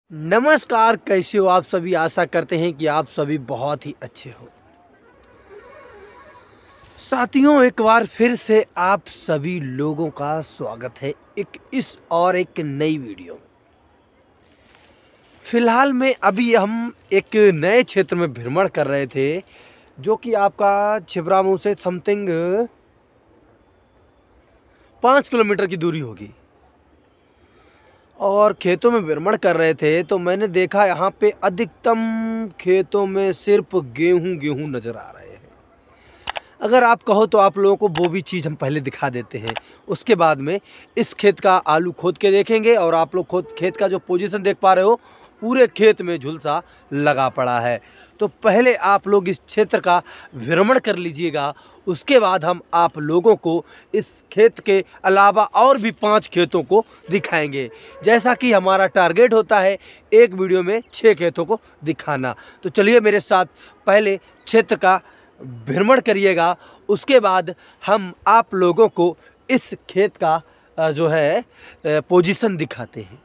नमस्कार, कैसे हो आप सभी। आशा करते हैं कि आप सभी बहुत ही अच्छे हो। साथियों, एक बार फिर से आप सभी लोगों का स्वागत है एक नई वीडियो में। फिलहाल में अभी हम एक नए क्षेत्र में भ्रमण कर रहे थे, जो कि आपका छिबरामऊ से समथिंग 5 किलोमीटर की दूरी होगी। और खेतों में भ्रमण कर रहे थे तो मैंने देखा यहाँ पे अधिकतम खेतों में सिर्फ गेहूं नज़र आ रहे हैं। अगर आप कहो तो आप लोगों को वो भी चीज़ हम पहले दिखा देते हैं। उसके बाद में इस खेत का आलू खोद के देखेंगे और आप लोग खोद खेत का जो पोजीशन देख पा रहे हो, पूरे खेत में झुलसा लगा पड़ा है। तो पहले आप लोग इस क्षेत्र का भ्रमण कर लीजिएगा, उसके बाद हम आप लोगों को इस खेत के अलावा और भी 5 खेतों को दिखाएंगे। जैसा कि हमारा टारगेट होता है एक वीडियो में 6 खेतों को दिखाना। तो चलिए मेरे साथ पहले क्षेत्र का भ्रमण करिएगा, उसके बाद हम आप लोगों को इस खेत का जो है पोजीशन दिखाते हैं।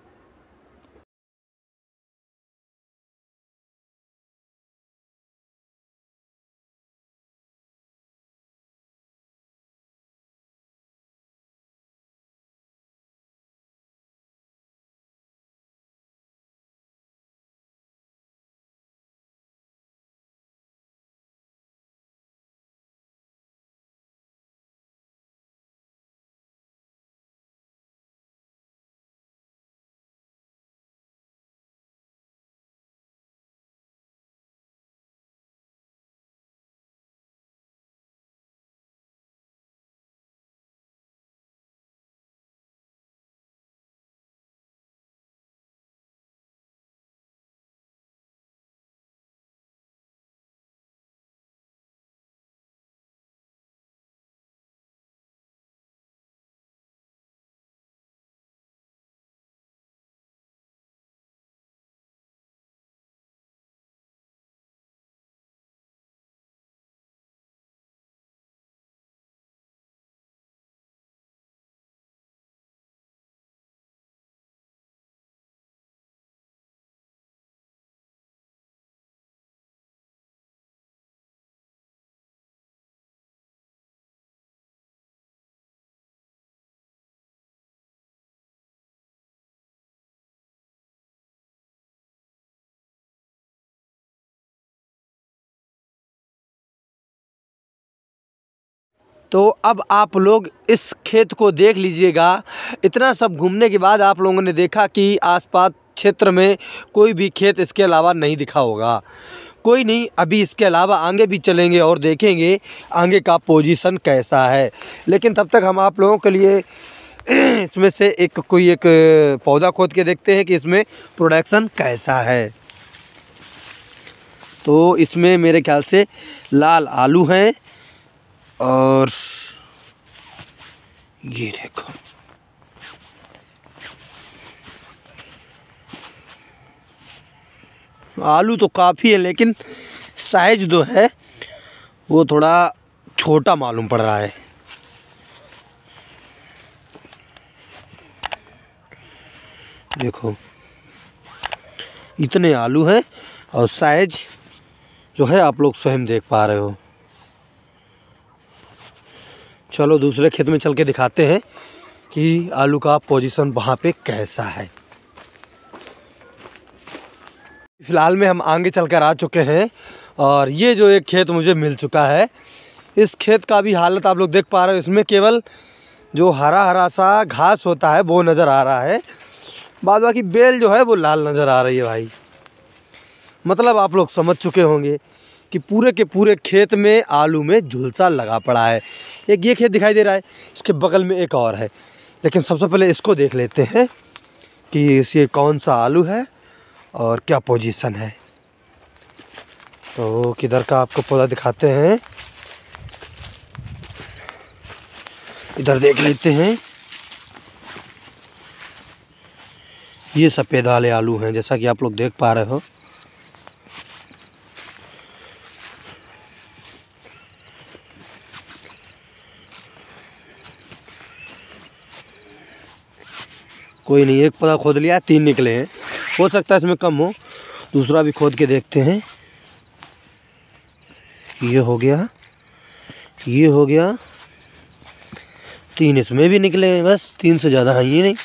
तो अब आप लोग इस खेत को देख लीजिएगा। इतना सब घूमने के बाद आप लोगों ने देखा कि आसपास क्षेत्र में कोई भी खेत इसके अलावा नहीं दिखा होगा। कोई नहीं, अभी इसके अलावा आगे भी चलेंगे और देखेंगे आगे का पोजीशन कैसा है। लेकिन तब तक हम आप लोगों के लिए इसमें से कोई एक पौधा खोद के देखते हैं कि इसमें प्रोडक्शन कैसा है। तो इसमें मेरे ख्याल से लाल आलू हैं और ये देखो, आलू तो काफ़ी है लेकिन साइज जो है वो थोड़ा छोटा मालूम पड़ रहा है। देखो, इतने आलू हैं और साइज जो है आप लोग स्वयं देख पा रहे हो। चलो दूसरे खेत में चल के दिखाते हैं कि आलू का पोजीशन वहाँ पे कैसा है। फ़िलहाल में हम आगे चलकर आ चुके हैं और ये जो एक खेत मुझे मिल चुका है, इस खेत का भी हालत आप लोग देख पा रहे हो। इसमें केवल जो हरा हरा सा घास होता है वो नज़र आ रहा है, बाद बाकी बेल जो है वो लाल नज़र आ रही है भाई। मतलब आप लोग समझ चुके होंगे कि पूरे के पूरे खेत में आलू में झुलसा लगा पड़ा है। एक ये खेत दिखाई दे रहा है, इसके बगल में एक और है, लेकिन सबसे पहले इसको देख लेते हैं कि ये कौन सा आलू है और क्या पोजीशन है। तो किधर का आपको पौधा दिखाते हैं, इधर देख लेते हैं। ये सफ़ेद वाले आलू हैं, जैसा कि आप लोग देख पा रहे हो। कोई नहीं, एक पौधा खोद लिया, 3 निकले हैं। हो सकता है इसमें कम हो। दूसरा भी खोद के देखते हैं। ये हो गया, ये हो गया, 3 इसमें भी निकले हैं, बस 3 से ज़्यादा है ही नहीं।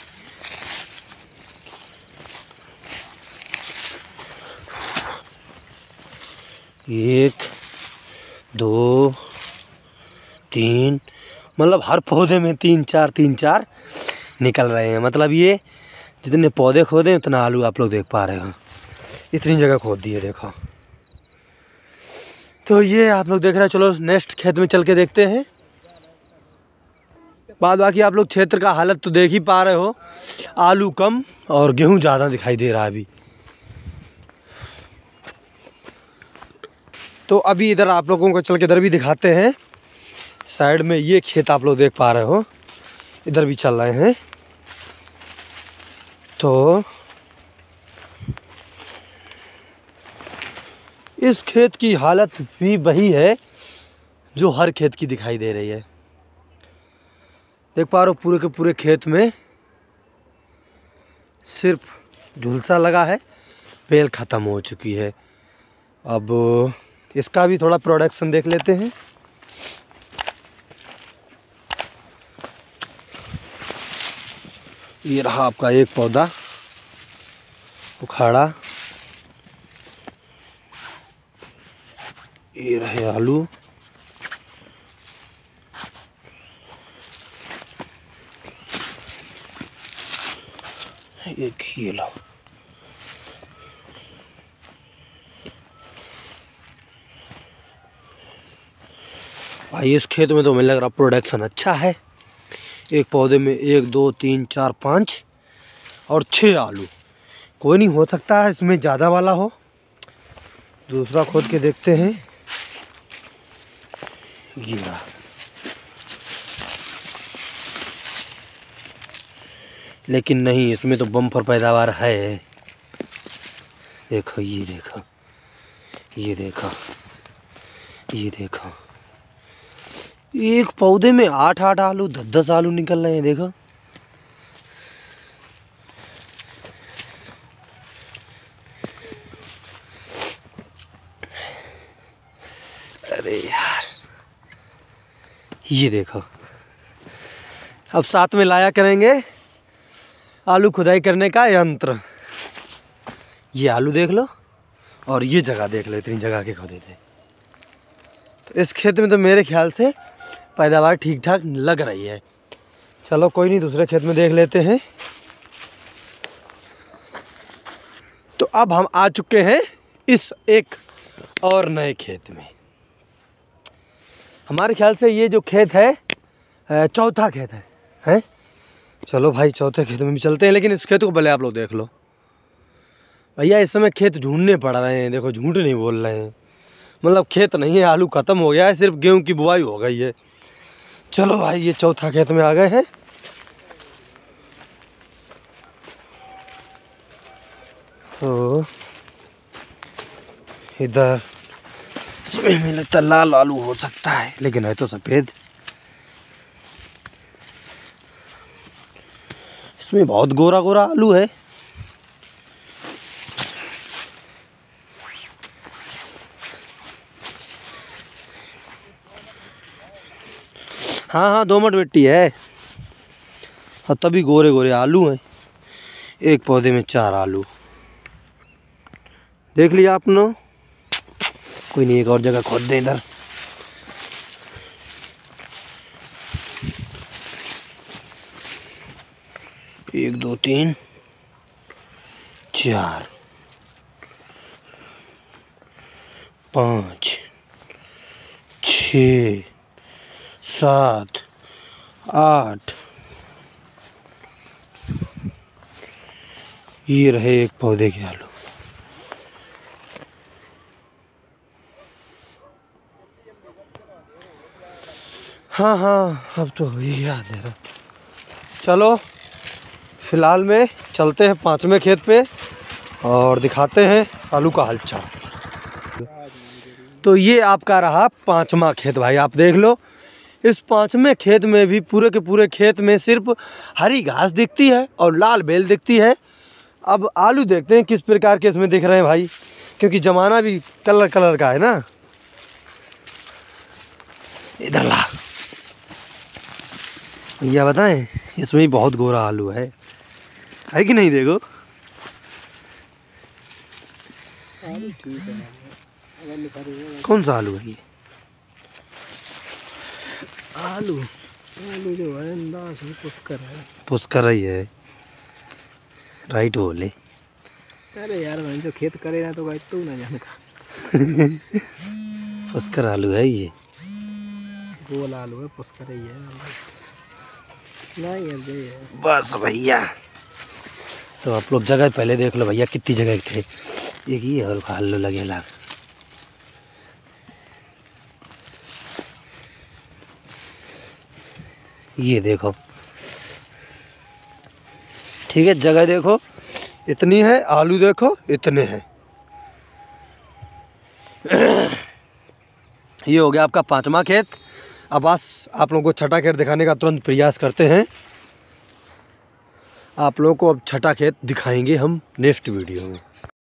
एक, 2, 3, मतलब हर पौधे में 3-4 निकल रहे हैं। मतलब ये जितने पौधे खोदे उतना आलू आप लोग देख पा रहे हो। इतनी जगह खोद दिए देखो। तो ये आप लोग देख रहे हैं। चलो नेक्स्ट खेत में चल के देखते हैं। बाद बाकी आप लोग क्षेत्र का हालत तो देख ही पा रहे हो। आलू कम और गेहूं ज़्यादा दिखाई दे रहा है अभी। तो अभी इधर आप लोगों को चल के इधर भी दिखाते हैं। साइड में ये खेत आप लोग देख पा रहे हो, इधर भी चल रहे हैं। तो इस खेत की हालत भी वही है जो हर खेत की दिखाई दे रही है। देख पा रहे हो पूरे के पूरे खेत में सिर्फ झुलसा लगा है, बेल ख़त्म हो चुकी है। अब इसका भी थोड़ा प्रोडक्शन देख लेते हैं। ये रहा आपका एक पौधा उखाड़ा, ये रहे आलू, एक ये लो। भाई इस खेत में तो मुझे लग रहा प्रोडक्शन अच्छा है। एक पौधे में 1, 2, 3, 4, 5 और 6 आलू। कोई नहीं, हो सकता है इसमें ज़्यादा वाला हो। दूसरा खोद के देखते हैं। ये रहा, लेकिन नहीं, इसमें तो बम्पर पैदावार है। देखो ये देखो, ये देखो, ये देखो, एक पौधे में 8-8 आलू, 10-10 आलू निकल रहे हैं। देखो अरे यार, ये देखो। अब साथ में लाया करेंगे आलू खुदाई करने का यंत्र। ये आलू देख लो और ये जगह देख लो, इतनी जगह के खोदे थे। तो इस खेत में तो मेरे ख्याल से पैदावार ठीक ठाक लग रही है। चलो कोई नहीं, दूसरे खेत में देख लेते हैं। तो अब हम आ चुके हैं इस एक और नए खेत में। हमारे ख्याल से ये जो खेत है चौथा खेत है? चलो भाई चौथे खेत में भी चलते हैं, लेकिन इस खेत को पहले आप लोग देख लो। भैया इस समय खेत ढूंढने पड़ रहे हैं। देखो झूठ नहीं बोल रहे हैं, मतलब खेत नहीं है, आलू ख़त्म हो गया है, सिर्फ गेहूं की बुआई हो गई है। चलो भाई ये चौथा खेत में आ गए हैं। तो इधर इसमें मुझे लगता लाल आलू हो सकता है, लेकिन है तो सफ़ेद। इसमें बहुत गोरा गोरा आलू है। हाँ हाँ, दोमट मिट्टी है और तभी गोरे गोरे आलू हैं। एक पौधे में 4 आलू। देख लिया आपने? कोई नहीं, एक और जगह खोद दे इधर। एक, 2, 3, 4, 5, 6, 7, 8। ये रहे एक पौधे के आलू। हाँ हाँ, अब तो यही याद है रहा। चलो फिलहाल में चलते हैं 5वें खेत पे और दिखाते हैं आलू का हालचाल। तो ये आपका रहा 5वां खेत। भाई आप देख लो, इस 5वें खेत में भी पूरे के पूरे खेत में सिर्फ हरी घास दिखती है और लाल बेल दिखती है। अब आलू देखते हैं किस प्रकार के इसमें दिख रहे हैं भाई, क्योंकि ज़माना भी कलर कलर का है ना। इधर ला भैया, बताएं इसमें भी बहुत गोरा आलू है कि नहीं? देखो कौन सा आलू है ये? आलू जो है अंदाज में पुष्कर ही है, राइट बोले। अरे यार मैं जो खेत करे ना तो भाई तू ना जान का पुष्कर आलू है ये, गोल आलू है, पुष्कर ही है नहीं यार ये है। बस भैया, तो आप लोग जगह पहले देख लो भैया, कितनी जगह थे। एक ही और आलू लगे ला, ये देखो ठीक है, जगह देखो इतनी है, आलू देखो इतने हैं। ये हो गया आपका 5वां खेत। अब बस आप लोगों को छठा खेत दिखाने का तुरंत प्रयास करते हैं। आप लोगों को अब छठा खेत दिखाएंगे हम नेक्स्ट वीडियो में।